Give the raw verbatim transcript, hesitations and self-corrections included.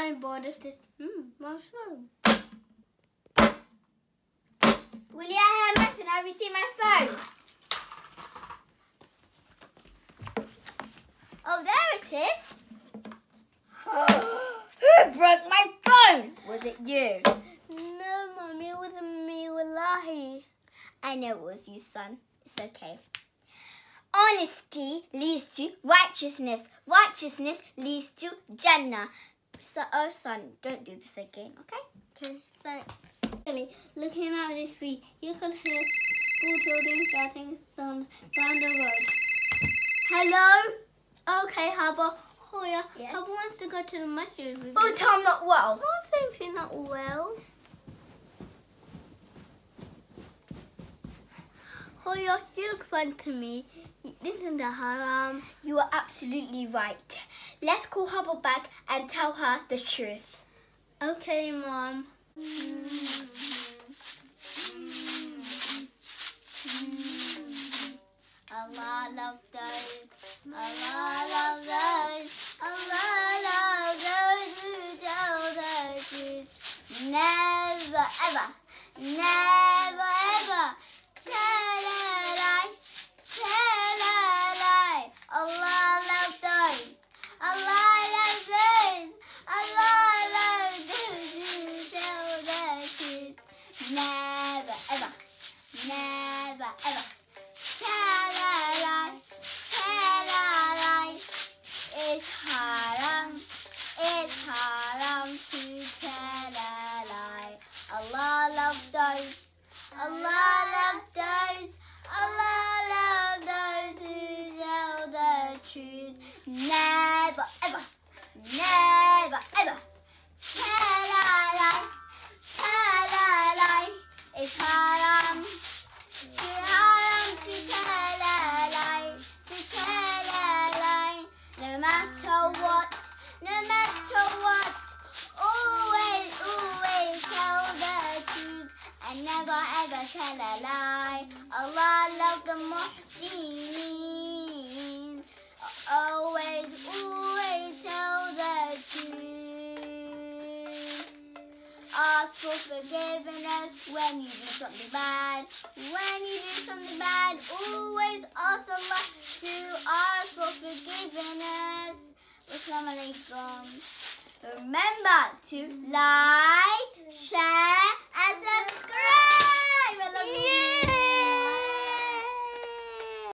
my board is this. Hmm, my phone. Will you have Mason? Have you seen my phone? Oh, there it is. Who broke my phone? Was it you? No, Mommy, it wasn't me, wallahi. I know it was you, son. It's okay. Honesty leads to righteousness. Righteousness leads to Jannah. So, oh, son, don't do this again, okay? Okay, thanks. Really, looking at this feed, you can hear school children shouting song down the road. Hello? Okay, Hubba. Hoya, Yes? Hubba wants to go to the masjid with Oh, you. Tom, not well. I think she's not well. Hoya, you look fun to me. Isn't that haram? You are absolutely right. Let's call Hubba back and tell her the truth. Okay, Mom. Allah love those, Allah love those, Allah love those who tell the truth. Never ever, never ever tell a lie, tell a lie. Allah love those, Allah love those, Allah love those who tell the truth. Never ever, never ever. Tell a lie, tell a lie. It's haram, it's haram to tell a lie. Allah love those, Allah love those, Allah love those who tell the truth. Never ever, never ever tell a lie, tell a lie. It's haram. It's haram to tell a lie, to tell a lie. No matter what, no matter what, always, always tell the truth and never ever tell a lie. Allah love the muhsinin. Always, always tell the truth. Ask for forgiveness when you do something bad. When you do something bad, always ask Allah to ask for forgiveness. Wassalamu alaikum. Remember to like, share and subscribe. I love you.